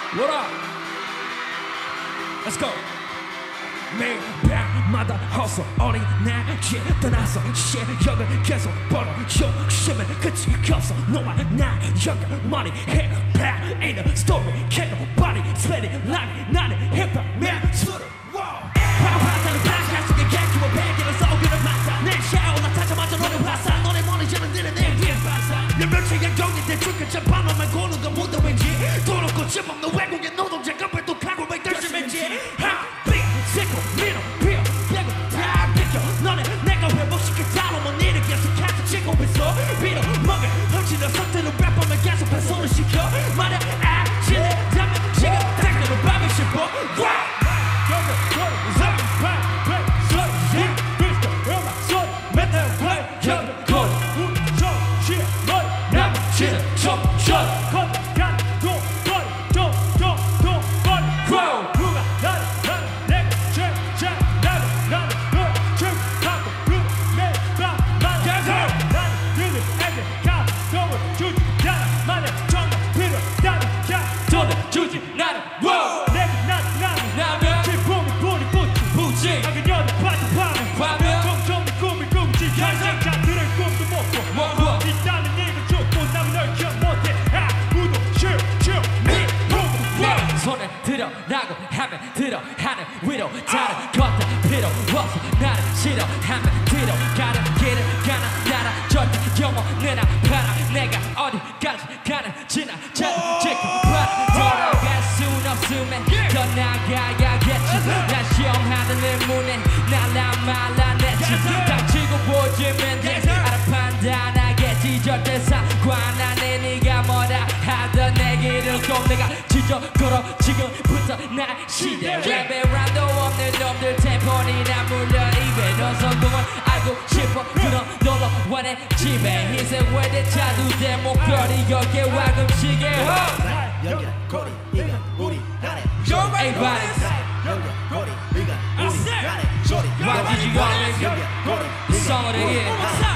What up? Let's go. 매일 밤마다 허서 어린아이에 떠나서 실력을 계속 벌어 욕심은 끝이 없어 너와 나 연결머리 힙합 ain't a story can't nobody spell it like 나는 힙합 man 술을 파파사는 바깥 속에 객기와 베개를 썩이는 마사 내 샤오나 타자마자 너를 화사 너네 머리지는 들은 내 위에 화사 내 멸치의 경기 대충 재판만 고는 건 무덤인지 돈 없고 집 없는 외국인 노동자가 배독하고 왜 결심했지 새고 밀어 피어 빼고 다 비켜 너네 내가 회복시킬 다음은 일을 계속해서 치고 있어 빌어 먹을 훔치는 상태로 랩하면 계속 배송을 시켜 말야 아실래다면 지금 택배로 밥을 씹어 손을 들어라고 하면 들어 하늘 위로 다른 것들 필요 없어 나를 싫어하면 들어가는 길을 가는 나라 절대 영원은 아파라 내가 어디까지 가는지나 잘 지켜 봐라 돌아갈 순 없으면 더 나가야겠지 난 시험하는 의문에 날라 말라냈지 닥치고 보지면 돼 알아 판단하겠지 절대 상관 안해 네가 뭐라 하던 내 길을 꼭 내가 지적걸어 지금부터 날 시대 랩에 란도 없는 놈들 템포니나 물려 입에 너 성공을 알고 싶어 그럼 놀러 와 내 집에 희생 외대 자두대 목걸이 여기에 와금시계 연결고리 이건 우리 안에 Everybody 연결고리 이건 우리 안에 소리 Why did you go? 연결고리 Song of the year